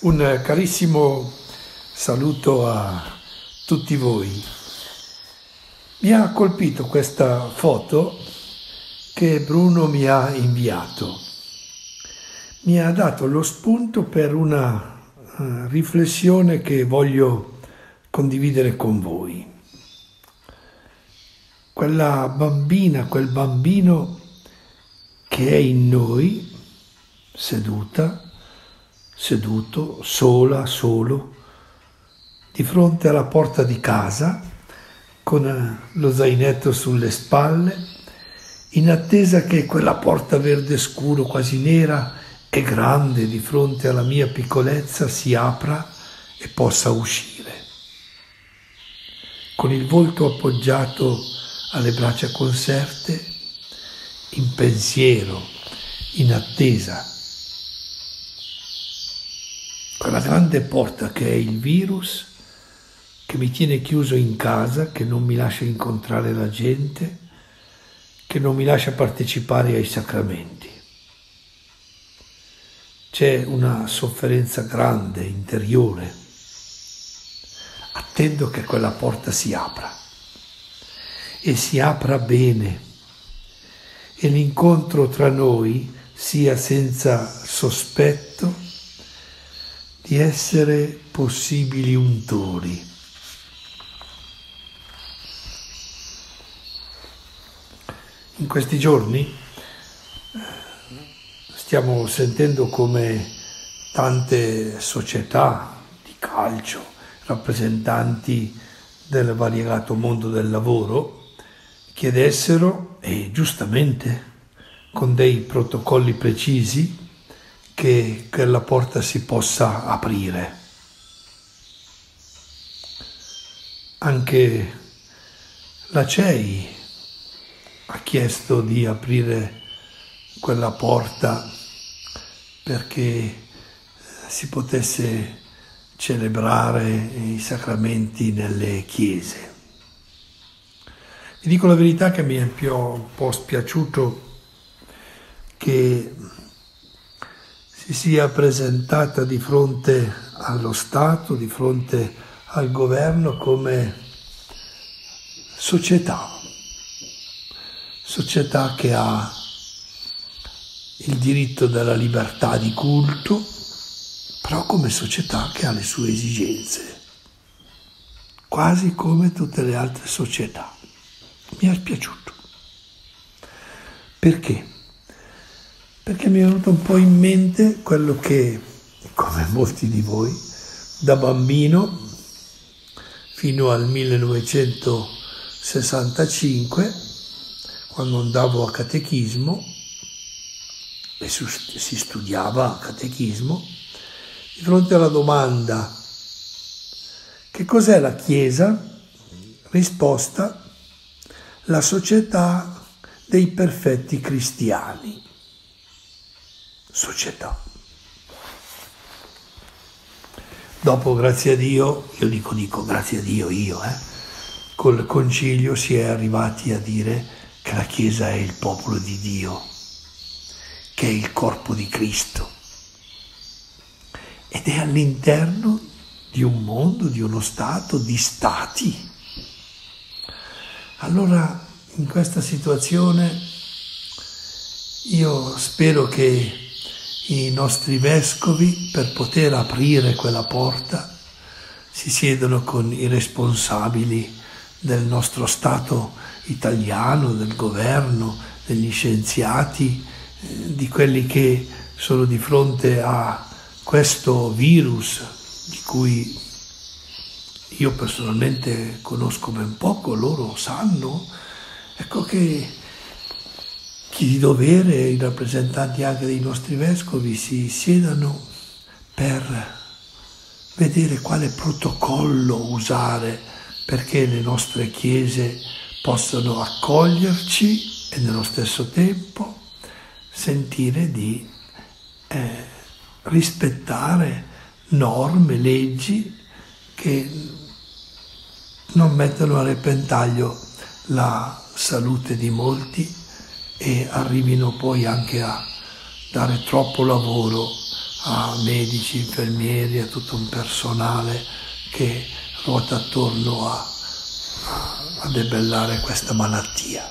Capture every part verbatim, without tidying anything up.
Un carissimo saluto a tutti voi. Mi ha colpito questa foto che Bruno mi ha inviato. Mi ha dato lo spunto per una uh, riflessione che voglio condividere con voi. Quella bambina, quel bambino che è in noi, seduta, seduto, sola, solo, di fronte alla porta di casa, con lo zainetto sulle spalle, in attesa che quella porta verde scuro, quasi nera e grande, di fronte alla mia piccolezza, si apra e possa uscire. Con il volto appoggiato alle braccia conserte, in pensiero, in attesa. Quella grande porta che è il virus, che mi tiene chiuso in casa, che non mi lascia incontrare la gente, che non mi lascia partecipare ai sacramenti. C'è una sofferenza grande, interiore. Attendo che quella porta si apra e si apra bene e l'incontro tra noi sia senza sospetto di essere possibili untori. In questi giorni stiamo sentendo come tante società di calcio, rappresentanti del variegato mondo del lavoro, chiedessero, e giustamente con dei protocolli precisi, che quella porta si possa aprire. Anche la C E I ha chiesto di aprire quella porta perché si potesse celebrare i sacramenti nelle chiese. Vi dico la verità che mi è più un po' spiaciuto che si sia presentata di fronte allo Stato, di fronte al governo come società, società che ha il diritto della libertà di culto, però come società che ha le sue esigenze, quasi come tutte le altre società. Mi è spiaciuto. Perché? Perché mi è venuto un po' in mente quello che, come molti di voi, da bambino fino al millenovecentosessantacinque, quando andavo a catechismo, e si studiava catechismo, di fronte alla domanda che cos'è la Chiesa? Risposta: la società dei perfetti cristiani. Società. Dopo, grazie a Dio, io dico, dico grazie a Dio io, eh, col concilio si è arrivati a dire che la Chiesa è il popolo di Dio, che è il corpo di Cristo, ed è all'interno di un mondo, di uno Stato, di stati. Allora, in questa situazione, io spero che i nostri vescovi, per poter aprire quella porta, si siedano con i responsabili del nostro Stato italiano, del governo, degli scienziati, eh, di quelli che sono di fronte a questo virus di cui io personalmente conosco ben poco, loro sanno. Ecco che chi di dovere, i rappresentanti anche dei nostri vescovi, si siedano per vedere quale protocollo usare perché le nostre chiese possano accoglierci e nello stesso tempo sentire di eh, rispettare norme, leggi che non mettono a repentaglio la salute di molti e arrivino poi anche a dare troppo lavoro a medici, infermieri, a tutto un personale che ruota attorno a, a, a debellare questa malattia.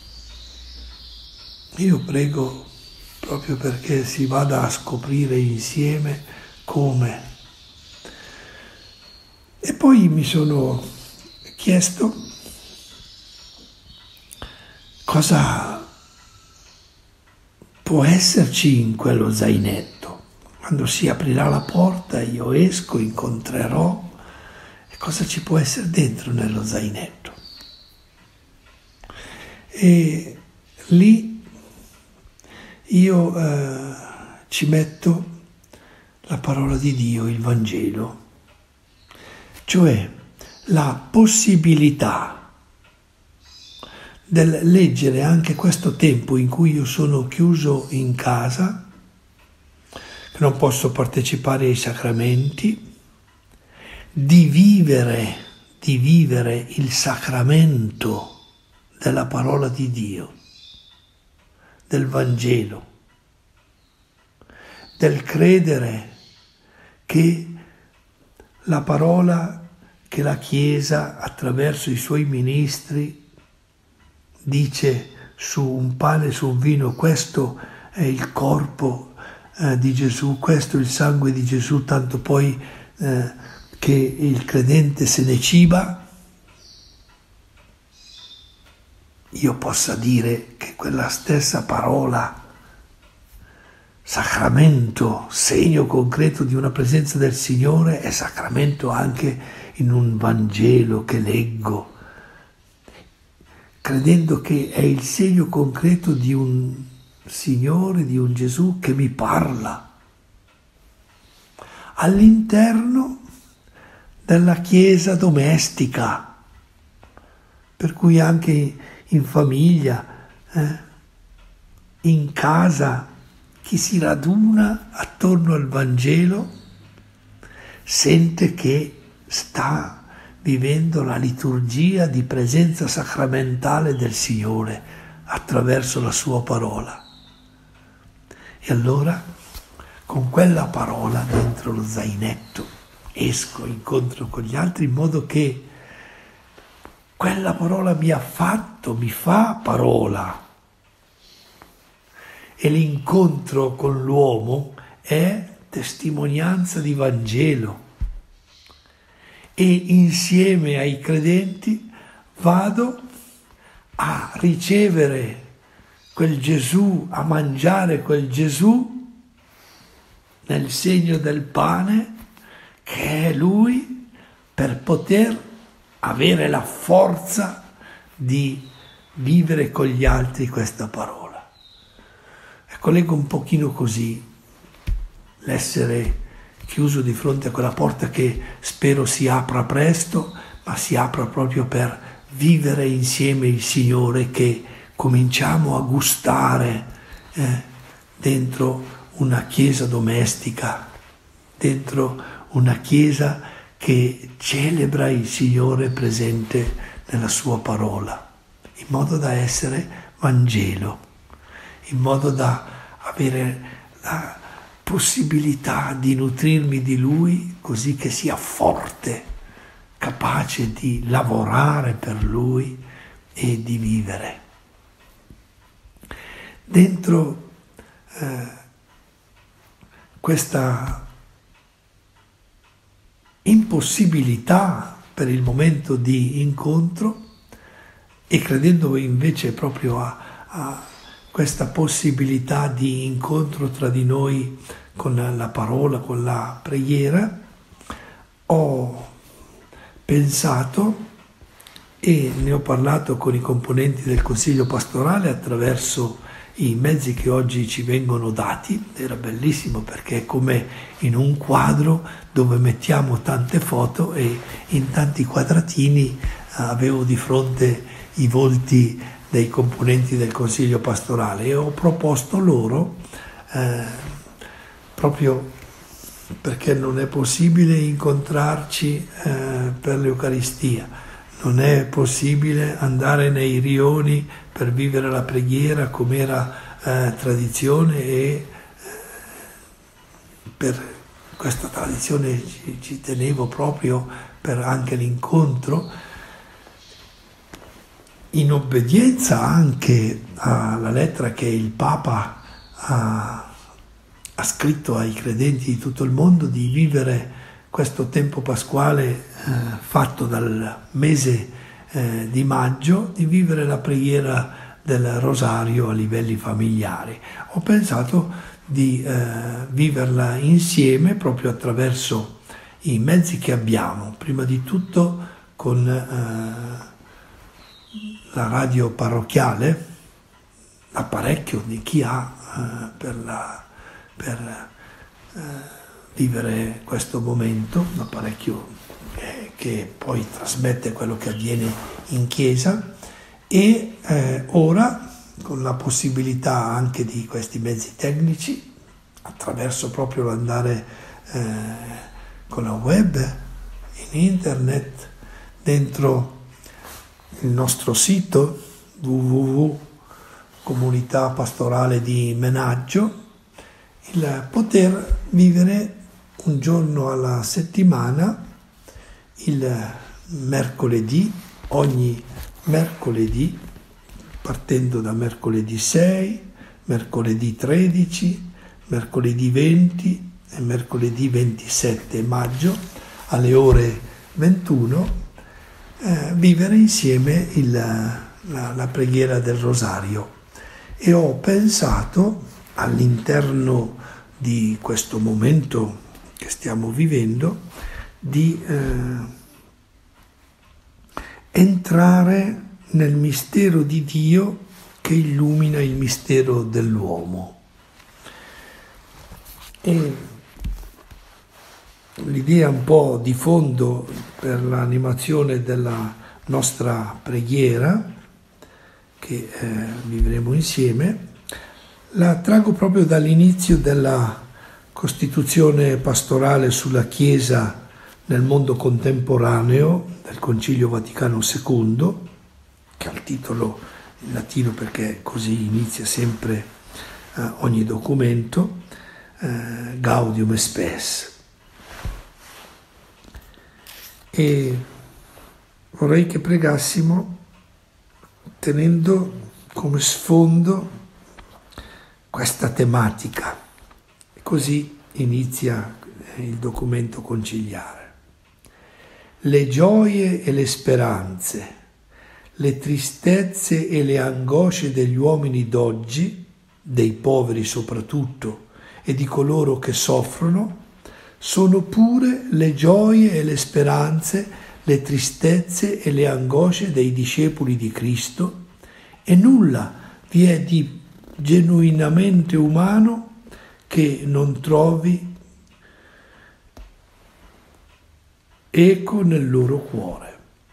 Io prego proprio perché si vada a scoprire insieme come. E poi mi sono chiesto cosa può esserci in quello zainetto. Quando si aprirà la porta io esco, incontrerò, e cosa ci può essere dentro nello zainetto. E lì io eh, ci metto la parola di Dio, il Vangelo, cioè la possibilità del leggere anche questo tempo in cui io sono chiuso in casa, che non posso partecipare ai sacramenti, di vivere, di vivere il sacramento della parola di Dio, del Vangelo, del credere che la parola che la Chiesa attraverso i suoi ministri dice su un pane e su un vino: questo è il corpo eh, di Gesù, questo è il sangue di Gesù, tanto poi eh, che il credente se ne ciba, io possa dire che quella stessa parola, sacramento, segno concreto di una presenza del Signore, è sacramento anche in un Vangelo che leggo, credendo che è il segno concreto di un Signore, di un Gesù che mi parla all'interno della Chiesa domestica, per cui anche in famiglia, eh, in casa, chi si raduna attorno al Vangelo sente che sta vivendo la liturgia di presenza sacramentale del Signore attraverso la sua parola. E allora, con quella parola dentro lo zainetto, esco, incontro con gli altri, in modo che quella parola mi ha fatto, mi fa parola. E l'incontro con l'uomo è testimonianza di Vangelo. E insieme ai credenti vado a ricevere quel Gesù, a mangiare quel Gesù nel segno del pane, che è Lui, per poter avere la forza di vivere con gli altri questa parola. Ecco, leggo un pochino così l'essere chiuso di fronte a quella porta che spero si apra presto, ma si apra proprio per vivere insieme il Signore, che cominciamo a gustare eh, dentro una chiesa domestica, dentro una chiesa che celebra il Signore presente nella sua parola, in modo da essere Vangelo, in modo da avere la possibilità di nutrirmi di Lui, così che sia forte, capace di lavorare per Lui e di vivere. Dentro eh, questa impossibilità per il momento di incontro, e credendo invece proprio a, a questa possibilità di incontro tra di noi con la parola, con la preghiera, ho pensato e ne ho parlato con i componenti del Consiglio Pastorale attraverso i mezzi che oggi ci vengono dati. Era bellissimo perché è come in un quadro dove mettiamo tante foto e in tanti quadratini avevo di fronte i volti dei componenti del Consiglio Pastorale e ho proposto loro, eh, proprio perché non è possibile incontrarci eh, per l'Eucaristia, non è possibile andare nei rioni per vivere la preghiera come era eh, tradizione e eh, per questa tradizione ci, ci tenevo proprio per anche l'incontro, in obbedienza anche alla lettera che il Papa ha, ha scritto ai credenti di tutto il mondo, di vivere questo tempo pasquale eh, fatto dal mese eh, di maggio, di vivere la preghiera del rosario a livelli familiari. Ho pensato di eh, viverla insieme proprio attraverso i mezzi che abbiamo, prima di tutto con eh, la radio parrocchiale, l'apparecchio di chi ha eh, per, la, per eh, vivere questo momento, l'apparecchio che, che poi trasmette quello che avviene in chiesa, e eh, ora con la possibilità anche di questi mezzi tecnici, attraverso proprio l'andare eh, con la web, in internet, dentro il nostro sito w w w punto comunità pastorale di Menaggio, il poter vivere un giorno alla settimana, il mercoledì, ogni mercoledì, partendo da mercoledì sei, mercoledì tredici, mercoledì venti e mercoledì ventisette maggio alle ore ventuno, eh, vivere insieme il, la, la preghiera del rosario. E ho pensato, all'interno di questo momento che stiamo vivendo, di eh, entrare nel mistero di Dio che illumina il mistero dell'uomo. E l'idea un po' di fondo per l'animazione della nostra preghiera, che eh, vivremo insieme, la trago proprio dall'inizio della Costituzione pastorale sulla Chiesa nel mondo contemporaneo del Concilio Vaticano secondo, che ha il titolo in latino perché così inizia sempre eh, ogni documento, eh, Gaudium et Spes. E vorrei che pregassimo tenendo come sfondo questa tematica. E così inizia il documento conciliare. Le gioie e le speranze, le tristezze e le angosce degli uomini d'oggi, dei poveri soprattutto, e di coloro che soffrono, sono pure le gioie e le speranze, le tristezze e le angosce dei discepoli di Cristo, e nulla vi è di genuinamente umano che non trovi eco nel loro cuore.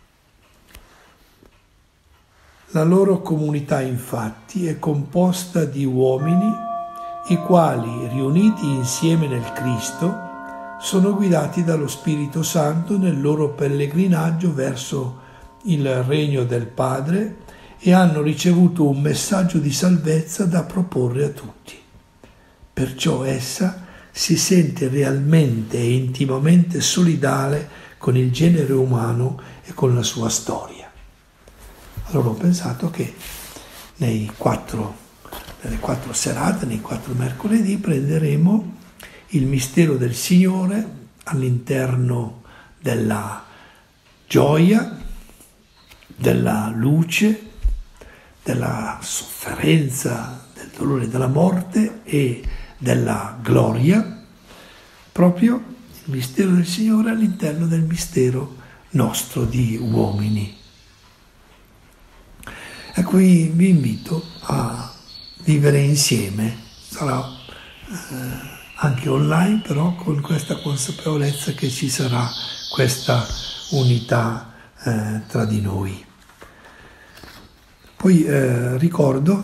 La loro comunità, infatti, è composta di uomini i quali, riuniti insieme nel Cristo, sono guidati dallo Spirito Santo nel loro pellegrinaggio verso il regno del Padre e hanno ricevuto un messaggio di salvezza da proporre a tutti. Perciò essa si sente realmente e intimamente solidale con il genere umano e con la sua storia. Allora ho pensato che nei quattro, nelle quattro serate, nei quattro mercoledì, prenderemo il mistero del Signore all'interno della gioia, della luce, della sofferenza, del dolore della morte e della gloria, proprio il mistero del Signore all'interno del mistero nostro di uomini. E qui vi invito a vivere insieme, sarà eh, anche online, però con questa consapevolezza che ci sarà questa unità eh, tra di noi. Poi eh, ricordo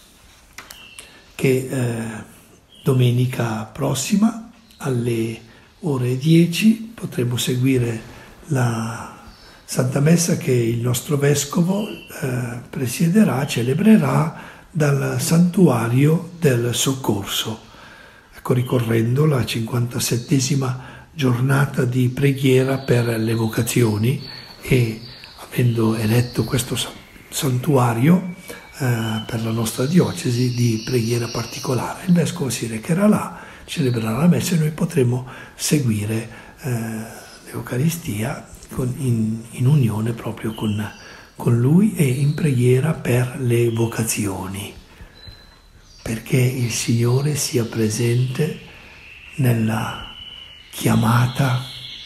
che eh, domenica prossima alle ore dieci potremo seguire la Santa Messa che il nostro Vescovo eh, presiederà, celebrerà dal Santuario del Soccorso. ecco, ricorrendo la cinquantasettesima giornata di preghiera per le vocazioni e avendo eletto questo santuario eh, per la nostra diocesi di preghiera particolare. Il Vescovo si recherà là, celebrerà la messa e noi potremo seguire eh, l'Eucaristia con, in, in unione proprio con, con Lui e in preghiera per le vocazioni, perché il Signore sia presente nella chiamata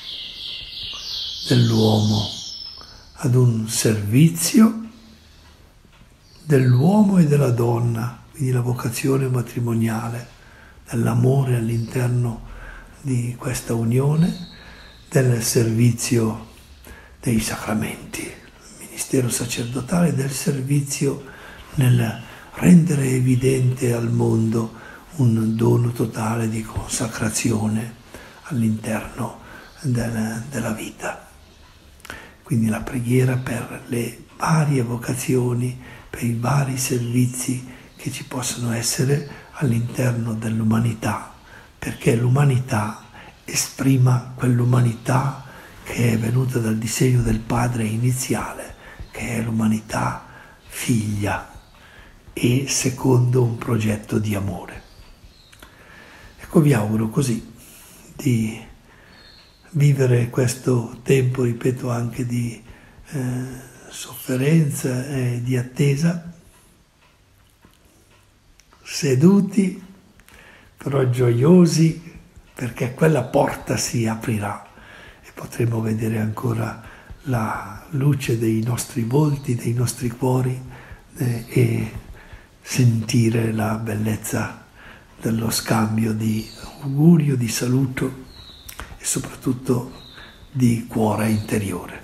dell'uomo ad un servizio dell'uomo e della donna, quindi la vocazione matrimoniale, dell'amore all'interno di questa unione, del servizio dei sacramenti, il ministero sacerdotale, del servizio nel rendere evidente al mondo un dono totale di consacrazione all'interno del, della vita. Quindi la preghiera per le varie vocazioni, per i vari servizi che ci possono essere all'interno dell'umanità, perché l'umanità esprima quell'umanità che è venuta dal disegno del Padre iniziale, che è l'umanità figlia e secondo un progetto di amore. Ecco, vi auguro così di vivere questo tempo, ripeto, anche di eh, sofferenza e di attesa, seduti, però gioiosi, perché quella porta si aprirà e potremo vedere ancora la luce dei nostri volti, dei nostri cuori eh, e sentire la bellezza dello scambio di augurio, di saluto e soprattutto di cuore interiore.